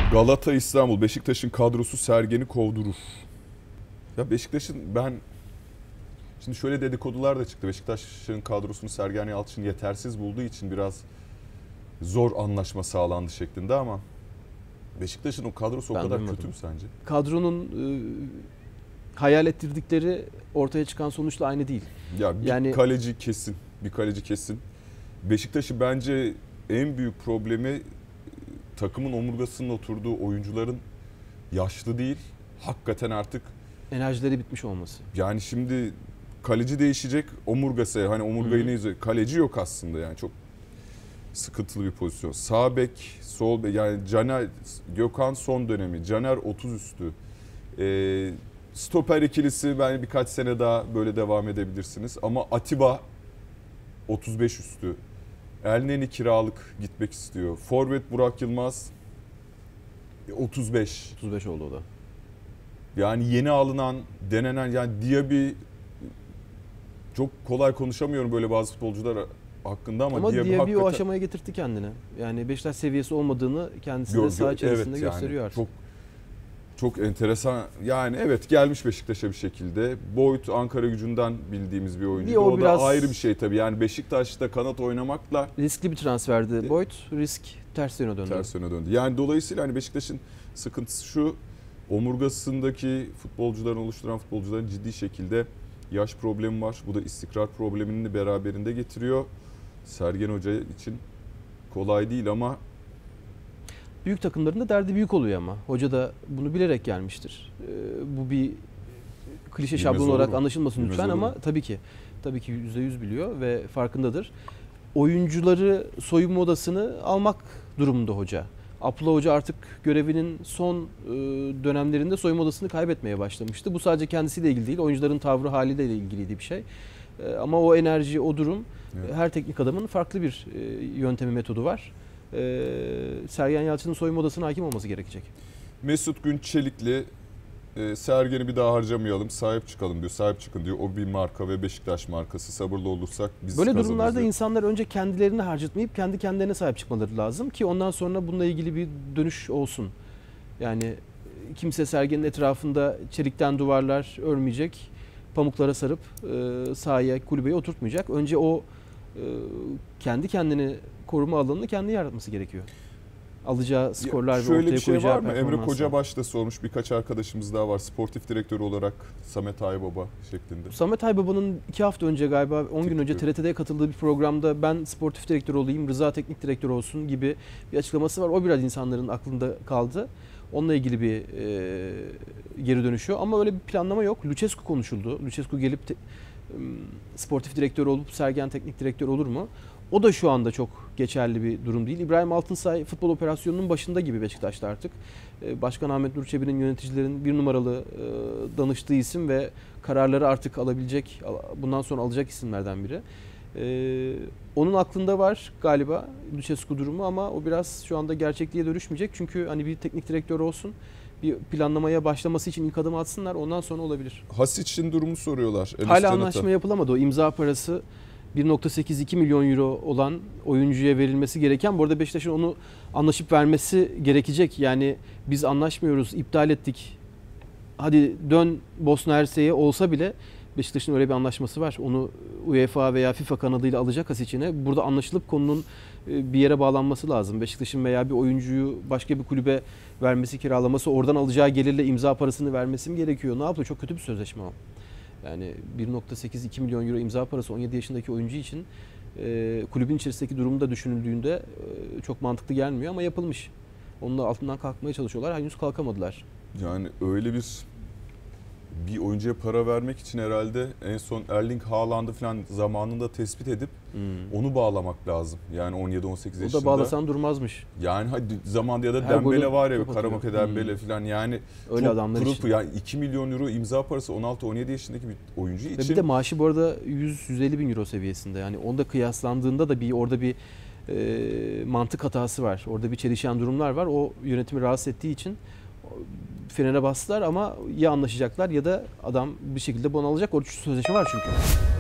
Galata İstanbul. Beşiktaş'ın kadrosu Sergen'i kovdurur. Ya Beşiktaş'ın şimdi şöyle dedikodular da çıktı. Beşiktaş'ın kadrosunu Sergen Yalçın yetersiz bulduğu için biraz zor anlaşma sağlandı şeklinde ama Beşiktaş'ın o kadrosu o kadar kötü mü sence? Kadronun hayal ettirdikleri ortaya çıkan sonuçla aynı değil. Ya bir kaleci kesin. Bir kaleci kesin. Beşiktaş'ı bence en büyük problemi takımın omurgasının oturduğu oyuncuların yaşlı değil. Hakikaten artık enerjileri bitmiş olması. Yani şimdi kaleci değişecek, omurgası hani omurgayı ne yüzü kaleci yok aslında yani çok sıkıntılı bir pozisyon. Sağ bek, sol bek yani Caner, Gökhan son dönemi, Caner 30 üstü. Stoper ikilisi ben birkaç sene daha böyle devam edebilirsiniz ama Atiba 35 üstü. Elneny kiralık gitmek istiyor. Forvet Burak Yılmaz 35. 35 oldu o da. Yani yeni alınan, denenen yani Diaby çok kolay konuşamıyorum böyle bazı futbolcular hakkında ama Diaby hakikaten... o aşamaya getirtti kendini. Yani Beşiktaş seviyesi olmadığını kendisi de saha içerisinde evet, gösteriyor artık. Çok enteresan. Yani evet gelmiş Beşiktaş'a bir şekilde. Boyd Ankaragücü'nden bildiğimiz bir oyuncu. O da ayrı bir şey tabii. Yani Beşiktaş'ta kanat oynamakla riskli bir transferdi. Boyd risk ters yöne döndü. Yani dolayısıyla hani Beşiktaş'ın sıkıntısı şu. Omurgasındaki futbolcuların oluşturan futbolcuların ciddi şekilde yaş problemi var. Bu da istikrar problemini de beraberinde getiriyor. Sergen Hoca için kolay değil ama büyük takımların da derdi büyük oluyor ama. Hoca da bunu bilerek gelmiştir. Bu bir klişe şablon olarak anlaşılmasın lütfen ama tabii ki %100 biliyor ve farkındadır. Oyuncuları soyunma odasını almak durumunda hoca. Abdullah Hoca artık görevinin son dönemlerinde soyunma odasını kaybetmeye başlamıştı. Bu sadece kendisiyle ilgili değil, oyuncuların tavrı haliyle ilgiliydi bir şey. Ama o enerji, o durum her teknik adamın farklı bir yöntemi, metodu var. Sergen Yalçın'ın soyunma odasına hakim olması gerekecek. Mesut Günçelikli Sergen'i bir daha harcamayalım, sahip çıkalım diyor. Sahip çıkın diyor. O bir marka ve Beşiktaş markası. Sabırlı olursak biz böyle kazanırız durumlarda diyor. insanlar önce kendilerini harcatmayıp kendi kendilerine sahip çıkmaları lazım ki ondan sonra bununla ilgili bir dönüş olsun. Yani kimse Sergen'in etrafında çelikten duvarlar örmeyecek, pamuklara sarıp sahaya, kulübeye oturtmayacak. Önce o kendi kendini koruma alanını kendi yaratması gerekiyor. Alacağı skorlar ve ortaya koyacağı performanslar. Şöyle bir şey var mı? Emre Kocabaş da sormuş. Birkaç arkadaşımız daha var. Sportif direktör olarak Samet Aybaba şeklinde. Samet Aybaba'nın 2 hafta önce galiba 10 gün önce TRT'de katıldığı bir programda ben sportif direktör olayım, Rıza teknik direktör olsun gibi bir açıklaması var. O biraz insanların aklında kaldı. Onunla ilgili bir geri dönüşü. Ama öyle bir planlama yok. Lucescu konuşuldu. Lucescu gelip sportif direktör olup Sergen teknik direktör olur mu? O da şu anda çok geçerli bir durum değil. İbrahim Altınsay futbol operasyonunun başında gibi Beşiktaş'ta artık. Başkan Ahmet Nur Çebi'nin, yöneticilerin bir numaralı danıştığı isim ve kararları artık alabilecek, bundan sonra alacak isimlerden biri. Onun aklında var galiba Lucescu durumu ama o biraz şu anda gerçekliğe dönüşmeyecek. Çünkü hani bir teknik direktör olsun, bir planlamaya başlaması için ilk adımı atsınlar, ondan sonra olabilir. Hasic'in durumu soruyorlar. Hala anlaşma yapılamadı. O imza parası 1.82 milyon euro olan oyuncuya verilmesi gereken. Bu arada Beşiktaş'ın onu anlaşıp vermesi gerekecek. Yani biz anlaşmıyoruz, iptal ettik. Hadi dön Bosna Hersek'e olsa bile Beşiktaş'ın öyle bir anlaşması var. Onu UEFA veya FIFA kanadıyla alacak Hasic'ine. Burada anlaşılıp konunun bir yere bağlanması lazım. Beşiktaş'ın veya bir oyuncuyu başka bir kulübe vermesi, kiralaması, oradan alacağı gelirle imza parasını vermesi mi gerekiyor? Ne yapıyor? Çok kötü bir sözleşme o. Yani 1.82 milyon euro imza parası 17 yaşındaki oyuncu için kulübün içerisindeki durumu da düşünüldüğünde çok mantıklı gelmiyor ama yapılmış. Onun da altından kalkmaya çalışıyorlar. Henüz kalkamadılar. Yani öyle bir oyuncuya para vermek için herhalde en son Erling Haaland'ı falan zamanında tespit edip onu bağlamak lazım. Yani 17-18 yaşında. O da bağlasan durmazmış. Yani hadi zamanda ya da Dembele var ya, Karamoke Dembele falan yani öyle çok adamlar için. Yani 2 milyon euro imza parası 16-17 yaşındaki bir oyuncu için. Ve bir de maaşı bu arada 100-150 bin euro seviyesinde. Yani onda kıyaslandığında da orada bir mantık hatası var. Orada bir çelişen durumlar var. O yönetimi rahatsız ettiği için frene bastılar ama ya anlaşacaklar ya da adam bir şekilde bunu alacak. O sözleşme var çünkü.